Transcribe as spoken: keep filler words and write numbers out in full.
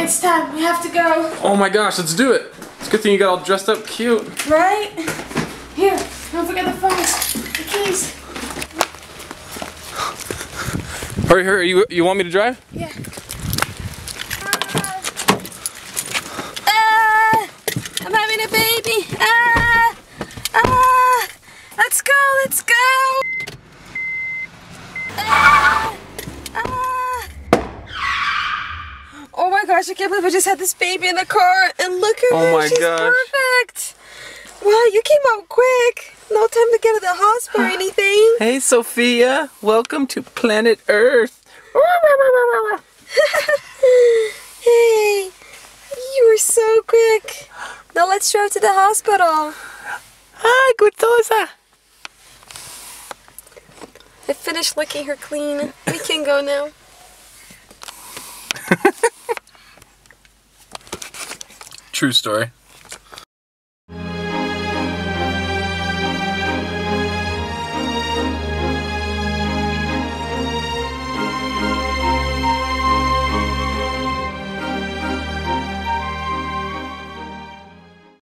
it's time. We have to go. Oh my gosh, let's do it. It's a good thing you got all dressed up cute. Right? Here, don't forget the phones, the keys. Hurry, hurry. You, you want me to drive? Yeah. Ah! I'm having a baby. Ah! Ah! Let's go, let's go. Ah! Ah! Oh my gosh, I can't believe I just had this baby in the car. And look at Oh her, my she's gosh. perfect. Wow, you came out quick. No time to get to the hospital or anything. Hey, Sophia. Welcome to planet Earth. Hey, you were so quick. Now let's drive to the hospital. Hi, gustosa. I finished licking her clean. We can go now. True story.